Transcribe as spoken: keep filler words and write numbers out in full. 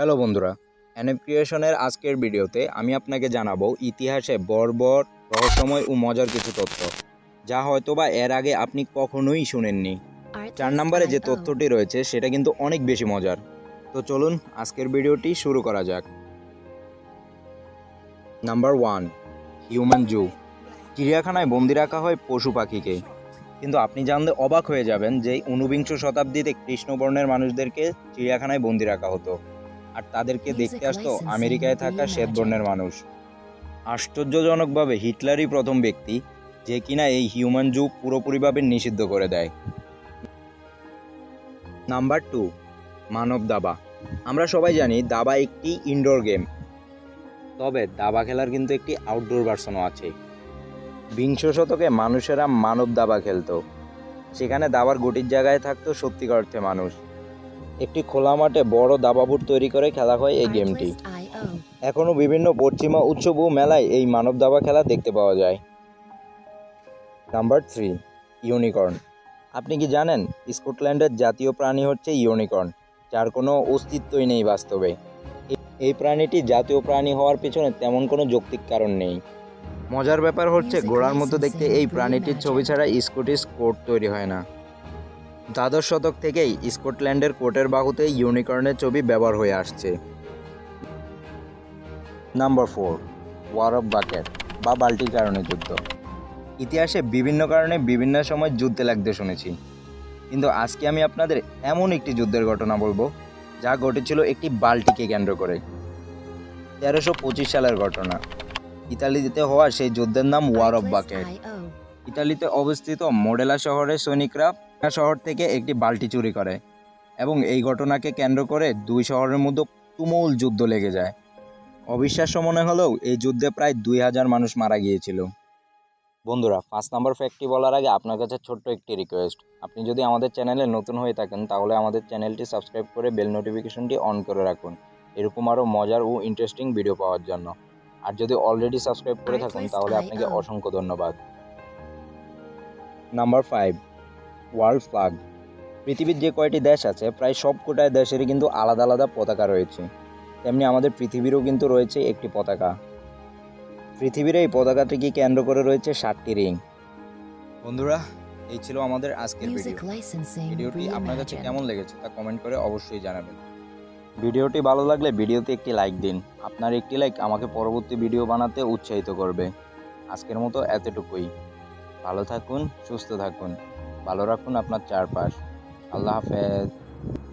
Hello বন্ধুরা, NF ক্রিয়েশনের আজকের ভিডিওতে আমি আপনাকে জানাবো ইতিহাসে বর্বর, রহস্যময় ও মজার কিছু তথ্য, যা হয়তোবা এর আগে আপনি কখনোই শুনেননি। চার নম্বরে যে তথ্যটি রয়েছে সেটা কিন্তু অনেক বেশি মজার। তো চলুন আজকের ভিডিওটি শুরু করা যাক। Number one, human zoo. চিড়িয়াখানায় বন্দি রাখা হয় পশু পাখিকে, কিন্তু আপনি জানলে অবাক হয়ে যাবেন যে ঊনবিংশ শতাব্দীতে কৃষ্ণবর্ণের মানুষদেরকে চিড়িয়াখানায় বন্দি রাখা হতো, আর তাদেরকে দেখতে আসতো আমেরিকায় থাকা শ্বেতবর্ণের মানুষ। আশ্চর্যজনকভাবে হিটলারই প্রথম ব্যক্তি যে কিনা এই হিউম্যান জু পুরোপুরিভাবে নিষিদ্ধ করে দেয়। নাম্বার টু, মানব দাবা। আমরা সবাই জানি দাবা একটি ইনডোর গেম, তবে দাবা খেলার কিন্তু একটি আউটডোর ভার্সনও আছে। বিংশ শতকে মানুষেরা মানব দাবা খেলতো, সেখানে দাবার গুটির জায়গায় থাকতো সত্যিকার অর্থে মানুষ। একটি খোলা মাঠে বড় দাবা বোর্ড তৈরি করে খেলা হয় এই গেমটি। এখনও বিভিন্ন পশ্চিমা উৎসব ও মেলায় এই মানব দাবা খেলা দেখতে পাওয়া যায়। Number three, unicorn. আপনি কি জানেন স্কটল্যান্ডের জাতীয় প্রাণী হচ্ছে ইউনিকর্ন, যার কোনো অস্তিত্বই নেই বাস্তবে। এই প্রাণীটি জাতীয় প্রাণী হওয়ার পেছনে তেমন কোনো যৌক্তিক কারণ নেই। মজার ব্যাপার হচ্ছে ঘোড়ার মতো দেখতে এই প্রাণীটির ছবি ছাড়া স্কটিশ কোট তৈরি হয় না। দ্বাদশ শতক থেকেই স্কটল্যান্ডের কোটের বাহুতে ইউনিকর্নের ছবি ব্যবহার হয়ে আসছে। Number four, war of bucket বা বাল্টির কারণে যুদ্ধ। ইতিহাসে বিভিন্ন কারণে বিভিন্ন সময় যুদ্ধে লাগতে শুনেছি, কিন্তু আজকে আমি আপনাদের এমন একটি যুদ্ধের ঘটনা বলবো যা ঘটেছিল একটি বাল্টিকে কেন্দ্র করে। তেরোশো পঁচিশ সালের ঘটনা। ইতালিতে হওয়া সেই যুদ্ধের নাম ওয়ার অফ বাকেট। ইতালিতে অবস্থিত মোডেলা শহরের সৈনিকরা শহর থেকে একটি বাল্টি চুরি করে, এবং এই ঘটনাকে কেন্দ্র করে দুই শহরের মধ্যে তুমুল যুদ্ধ লেগে যায়। অবিশ্বাস্য মনে হলেও এই যুদ্ধে প্রায় দুই হাজার মানুষ মারা গিয়েছিল। বন্ধুরা, পাঁচ নাম্বার ফ্যাক্টটি বলার আগে আপনার কাছে ছোট্ট একটি রিকোয়েস্ট। আপনি যদি আমাদের চ্যানেলে নতুন হয়ে থাকেন তাহলে আমাদের চ্যানেলটি সাবস্ক্রাইব করে বেল নোটিফিকেশনটি অন করে রাখুন, এরকম আরও মজার ও ইন্টারেস্টিং ভিডিও পাওয়ার জন্য। আর যদি অলরেডি সাবস্ক্রাইব করে থাকুন তাহলে আপনাকে অসংখ্য ধন্যবাদ। Number five, world flag. পৃথিবীর যে কয়টি দেশ আছে প্রায় সব কটায় দেশেরই কিন্তু আলাদা আলাদা পতাকা রয়েছে, তেমনি আমাদের পৃথিবীরও কিন্তু রয়েছে একটি পতাকা। পৃথিবীর এই পতাকাটিকে কেন্দ্র করে রয়েছে সাতটি রিং। বন্ধুরা, এই ছিল আমাদের আজকের ভিডিও। ভিডিওটি আপনার কাছে কেমন লেগেছে তা কমেন্ট করে অবশ্যই জানাবেন। ভিডিওটি ভালো লাগলে ভিডিওতে একটি লাইক দিন। আপনার একটি লাইক আমাকে পরবর্তী ভিডিও বানাতে উৎসাহিত করবে। আজকের মতো এতটুকুই। ভালো থাকুন, সুস্থ থাকুন, ভালো রাখুন আপনার চারপাশ। আল্লাহ হাফেজ।